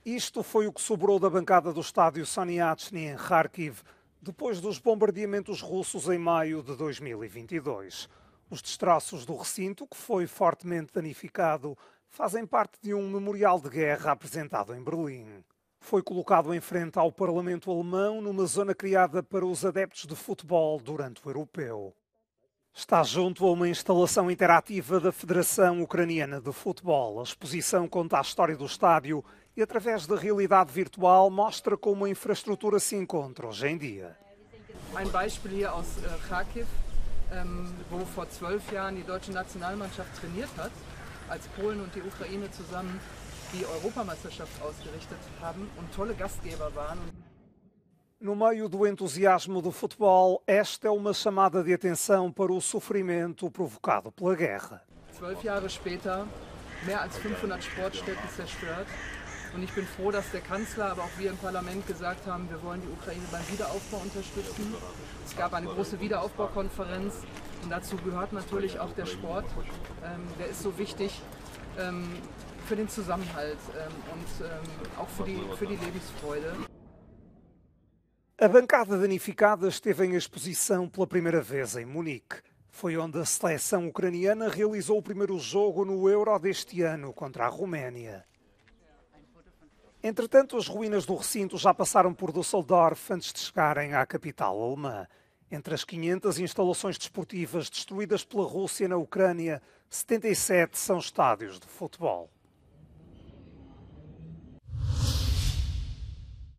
Isto foi o que sobrou da bancada do estádio Soniatchny em Kharkiv, depois dos bombardeamentos russos em maio de 2022. Os destroços do recinto, que foi fortemente danificado, fazem parte de um memorial de guerra apresentado em Berlim. Foi colocado em frente ao Parlamento alemão numa zona criada para os adeptos de futebol durante o europeu. Está junto a uma instalação interativa da Federação Ucraniana de Futebol. A exposição conta a história do estádio e, através da realidade virtual, mostra como a infraestrutura se encontra hoje em dia. Ein Beispiel hier aus Kharkiv, wo vor 12 Jahren die deutsche Nationalmannschaft trainiert hat, als Polen und die Ukraine zusammen die Europameisterschaft ausgerichtet haben und tolle Gastgeber waren. No meio do entusiasmo do futebol, esta é uma chamada de atenção para o sofrimento provocado pela guerra. 12 Jahre später, mehr als 500 Sportstätten zerstört. Und ich bin froh, dass der Kanzler, aber auch wir im Parlament gesagt haben, wir wollen die Ukraine beim Wiederaufbau unterstützen. Es gab eine große Wiederaufbaukonferenz und dazu gehört natürlich auch der Sport. Der ist so wichtig für den Zusammenhalt und auch für die Lebensfreude. A bancada danificada esteve em exposição pela primeira vez em Munique. Foi onde a seleção ucraniana realizou o primeiro jogo no Euro deste ano contra a Roménia. Entretanto, as ruínas do recinto já passaram por Düsseldorf antes de chegarem à capital alemã. Entre as 500 instalações desportivas destruídas pela Rússia na Ucrânia, 77 são estádios de futebol.